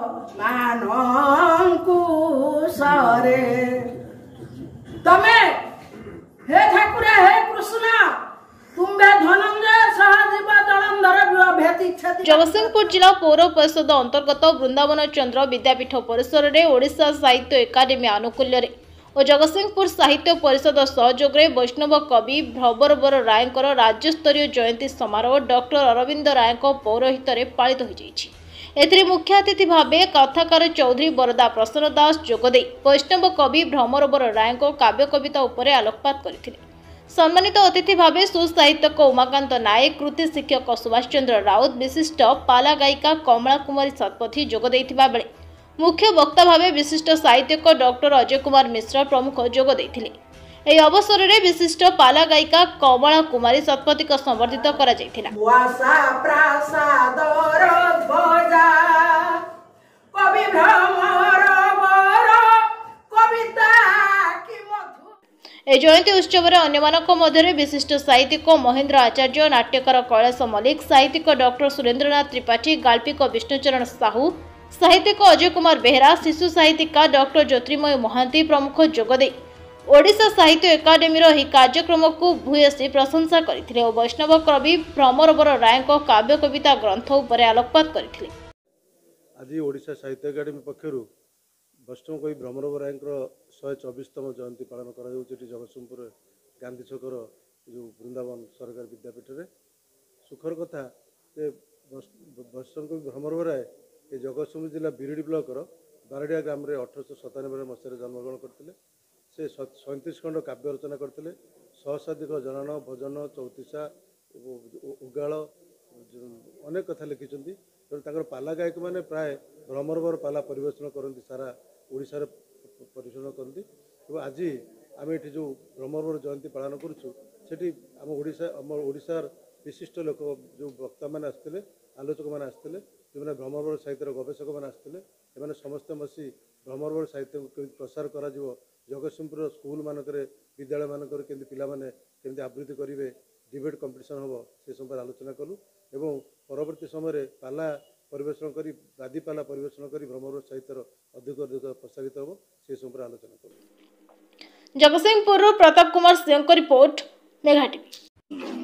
मानकुशरे तमे हे ठाकुर हे कृष्ण तुम्बे धनंजय सहजीव जलंधर भेति क्षति। जगतसिंहपुर जिला पौर परिषद अंतर्गत वृंदावन चंद्र विद्यापीठ परिसर में ओडिशा साहित्य एकाडेमी आनुकूल्य और जगतसिंहपुर साहित्य परिषद सहयोग में वैष्णव कवि भ्रवरवर राय राज्यस्तरीय जयंती समारोह डॉक्टर अरविंद राय पौरोहित पालित हो मुख्य अतिथि भाव कथाकार चौधरी बरदा प्रसन्न दास जोगदे वैष्णव कवि भ्रमरवर राय काव्य कविता उपर आलोकपात करथिले। सम्मानित अतिथि भाव सुसाहित्यक उमाकांत नायक कृति शिक्षक सुभाष चंद्र राउत विशिष्ट पाला गायिका कमला कुमारी शतपथी जोग देथिबा बेले मुख्य वक्ता भाव विशिष्ट साहित्यक डॉक्टर अजय कुमार मिश्र प्रमुख जोग देथिले। एही अवसर में विशिष्ट पाला गायिका कमला कुमारी शतपथी को संबर्धित करा जायथिला। ए जयंती उत्सव में अन्यमानक मध्य विशिष्ट साहित्यिक महेंद्र आचार्य नाट्यकार कैलाश मल्लिक साहित्यिक डॉक्टर सुरेंद्रनाथ त्रिपाठी गाल्पिक विष्णुचरण साहू साहित्यिक अजय कुमार बेहरा शिशु साहित्यिका डॉक्टर ज्योतिर्मय महांती प्रमुख जोगदे ओडिशा साहित्य एकाडेमी यह कार्यक्रम को भूयसी प्रशंसा करथिले और वैष्णव कवि भ्रमरवर राय काव्य कविता ग्रंथ उपर आलोकपात करथिले। आज ओडिशा साहित्य एकाडेमी पक्षर वैष्णव कवि भ्रमरवर राय 124तम जयंती पालन करा जगतसिंहपुर गांधी छकर जो वृंदावन सरकार विद्यापीठ में सुखर कथा वैष्णव कवि भ्रमरवर राय ये जगतसिंहपुर जिला बिरडी ब्लॉक बारडिया ग्राम 1897 मसीह जन्मग्रहण करते। से 37 खंड काव्य रचना करते। सहस्राधिक जनन भजन चौतीसा उगाल अनेक कथा लिखिं। तेणु पाला गायक मैंने प्राय भ्रमरवर पाला परिवेषण करती सारा ओडिशार परिवेषण करती। आज आम ये जो भ्रमरवर जयंती पालन करुँ आम ओडिशार विशिष्ट लोक जो वक्ता मैंने आसते आलोचक मैंने आसते जो मैंने भ्रमरवर साहित्य गवेषक मैंने आसते एमाने समस्ते बसी भ्रमरवर साहित्य को प्रसार करा जगतसिंहपुर स्कूल मानक विद्यालय मानक केमती आवृत्ति करेंगे डिबेट कंपटीशन हम से समय आलोचना कलु एवं परवर्ती समय पाला परिवेषण कर बादी पाला परिवेषण कर भ्रमरवर साहित्य अधिक अधिक प्रसारित हम से समय आलोचना कलु। जगतसिंहपुर प्रताप कुमार सिंह को रिपोर्ट मेघा टीवी।